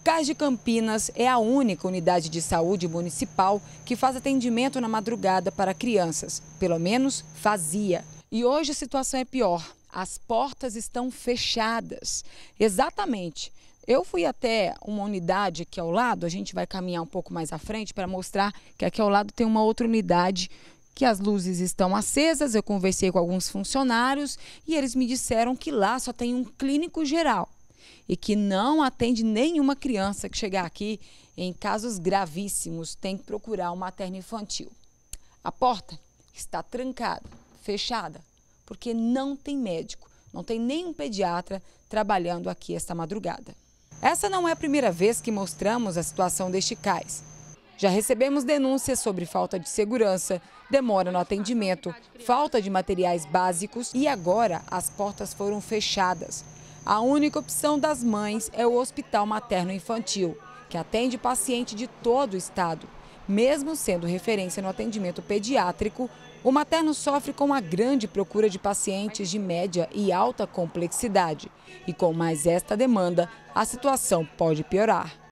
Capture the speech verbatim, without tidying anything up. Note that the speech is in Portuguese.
Cais de Campinas é a única unidade de saúde municipal que faz atendimento na madrugada para crianças. Pelo menos fazia. E hoje a situação é pior. As portas estão fechadas. Exatamente. Eu fui até uma unidade aqui ao lado, a gente vai caminhar um pouco mais à frente para mostrar que aqui ao lado tem uma outra unidade que as luzes estão acesas. Eu conversei com alguns funcionários e eles me disseram que lá só tem um clínico geral e que não atende nenhuma criança que chegar aqui em casos gravíssimos, tem que procurar um materno infantil. A porta está trancada, fechada, porque não tem médico, não tem nenhum pediatra trabalhando aqui esta madrugada. Essa não é a primeira vez que mostramos a situação deste cais. Já recebemos denúncias sobre falta de segurança, demora no atendimento, falta de materiais básicos e agora as portas foram fechadas. A única opção das mães é o Hospital Materno Infantil, que atende paciente de todo o estado. Mesmo sendo referência no atendimento pediátrico, o materno sofre com uma grande procura de pacientes de média e alta complexidade. E com mais esta demanda, a situação pode piorar.